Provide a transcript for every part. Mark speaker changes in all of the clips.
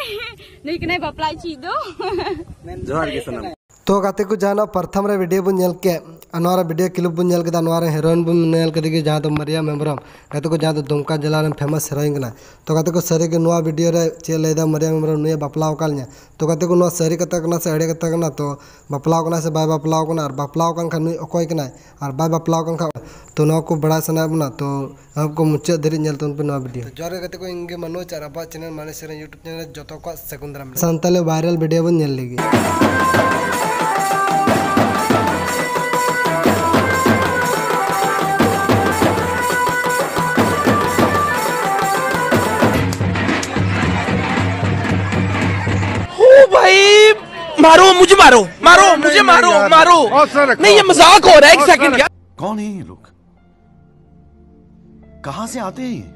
Speaker 1: नुई कनाय बपला ची दो
Speaker 2: जोहार के सनम
Speaker 3: तो गाते को जाना प्रथम रे वीडियो बन नेल के अनवारा वीडियो क्लिप बन नेल के अनवारा हीरोइन बन नेल के दिगे जहां तो मरियम हेम्ब्रम गाते को जहां तो दुमका जिला रे फेमस हीरोइन कना तो गाते को सरी के नुआ वीडियो रे चे लेदा मरियम हेम्ब्रम नुए बपलाव कालnya तो गाते को नुआ सरी कता कना से एड़े कता कना तो बपलाव कना से बाय बपलाव कना और बपलाव कन खा नुई अकोय कना और बाय बपलाव कन खा तो नुआ को बड़ा सना बना तो आपको मुच्चे धरी नेल तो उन पे नुआ वीडियो जोरे गाते को इंगे मनोज और अबा चैनल माने से यूट्यूब चैनल जतो को सगुंदराम संताली वायरल वीडियो बन नेल लेगी
Speaker 4: भाई मारो मुझे मारो मुझे मारो नहीं ये मजाक हो रहा है। एक सेकंड क्या
Speaker 5: कौन है ये लोग कहां से आते हैं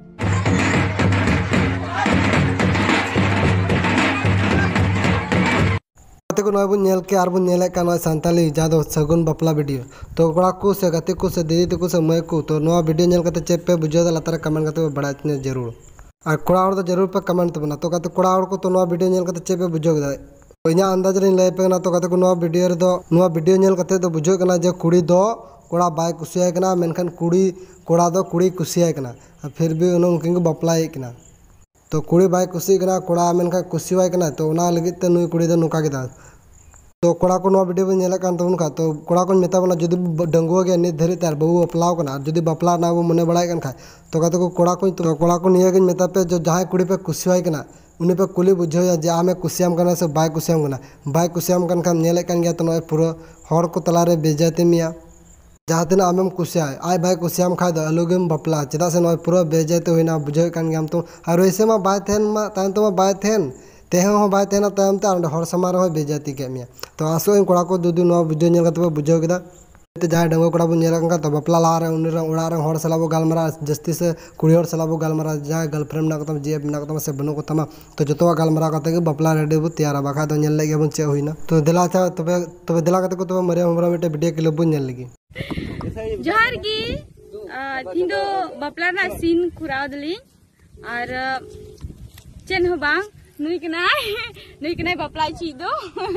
Speaker 3: को नय बन नेल के आर बन नेले का नय संताली जादो सगुन बपला वीडियो तो कोड़ा को से गते को से दीदी को से मैं को तो नवा वीडियो नेल कते चेप पे बुझो लतार कमेंट करते बड़ा जरूर और कोड़ा और तो जरूर पे कमेंट तबना तो कहते कोड़ा और को तो नवा वीडियो नेल कते चेप पे बुझो दा तो इना अंदाज रे लय पे ना तो कहते को नवा वीडियो रे दो नवा वीडियो नेल कते तो बुझो कना जे कुड़ी दो कोड़ा बाय कुसिया कना मेनखान कुड़ी कोड़ा दो कुड़ी कुसिया कना फिर भी उनकिन को बपलाय कना तो कुड़ी बाय कुसी कना कोड़ा मेनखा कुसिवाय कना तो उना लगित ते नुई कुड़ी दो नुका केदा तो कोड़ा को नवा वीडियो नेला कान तबन खा तो कोड़ा को मेता बना जदी डंगुआ के नि धरी तार बहु बपलाव कना जदी बपला ना वो मने बड़ाय कन खा तो कहते को कोड़ा को निया के मेता पे जो जहां कुड़ी पे कुसिवाय कना उनी पे कुली बुझो जे आमे कुसियाम कना से बाय कुसियाम कन खा नेले कन गया तो नय पूरा हर को तला रे बेजाते मिया जहां तना आमेम कुसिया आय भाई कुसियाम खा दो अलुगेम बपला चदा से नय पूरा बेजाते होइना बुझो कन गया तो और वैसे मा बाय थेन मा तान तो मा बाय थेन तेहो बाय तेना ताम ता हर समारोह बेजाती के मिया तो आसो इन कोड़ा को दुदु नो वीडियो नेल कते बुझो केदा ते जहां डंगो कोड़ा बो नेल का तो बपला ला रे उन उड़ा रे हर सलाबो गालमरा जस्ती से कुड़ी हर सलाबो गालमरा जहां गर्लफ्रेंड ना कतम जे ना कतम से बनो कतम तो जतो गालमरा कते के बपला रेडी बो तैयार बाखा तो नेल लगे बन चे होइना तो दिला था तबे दिला कते को तो मरियम हेम्ब्रम मिटे वीडियो क्लिप बो नेल लगी
Speaker 1: जोहार की थिंदो बपला ना सीन खुराव दली और चेन हो बांग नुई कनाय बपला ची दो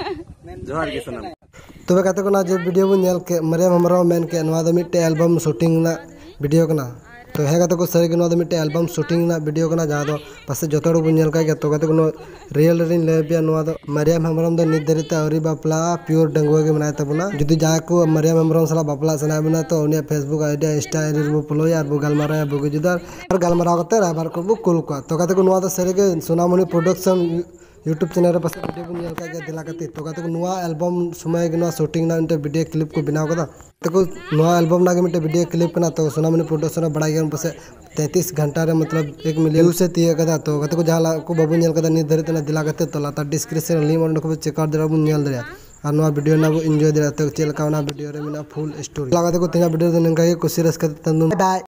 Speaker 2: जोहार के सनम
Speaker 3: तबे कहते को ना जे वीडियो बन नेल के मरियम हेम्ब्रम मेन के नवा द मिटे एल्बम शूटिंग ना वीडियो कना तो हे कहते को सरी के नवा द मिटे एल्बम शूटिंग ना वीडियो कना जहां दो पासे जतोड़ बन नेल का तो कहते को रियल रिन ले बिया नवा दो मरियम हेम्ब्रम दो निदरित औरी बपला प्योर डंगुआ के बनाय तबना जदी जहां को मरियम हेम्ब्रम सला बपला सना बना तो उनिया फेसबुक आईडी इंस्टा आईडी बो फॉलो यार बो गालमारा बो जुदार और गालमारा करते राबार को बो कुल को तो कहते को नवा दो सरी के सोनामणि प्रोडक्शन यूट्यूब चैनल रे पासे वीडियो बन नेल का दिला कते तो कहते को नुआ एल्बम समय के नुआ शूटिंग ना इनते वीडियो क्लिप को बनाव कदा तो को नुआ एल्बम ना के मिटे वीडियो क्लिप कना तो सोनामणि प्रोडक्शन बड़ा गन पासे 33 घंटा रे मतलब 1 मिलियन से तिया कदा तो कहते को जहाला को बाबू नेल कदा निर्धारित ना दिला कते तो लाता डिस्क्रिप्शन लिंक और को चेक कर दरा बन नेल दरा और नुआ वीडियो ना वो एंजॉय दरा तो चेल का ना वीडियो रे मिना फुल स्टोरी लगा को तिना वीडियो नंगा के कुछ रस करते तंदु बाय।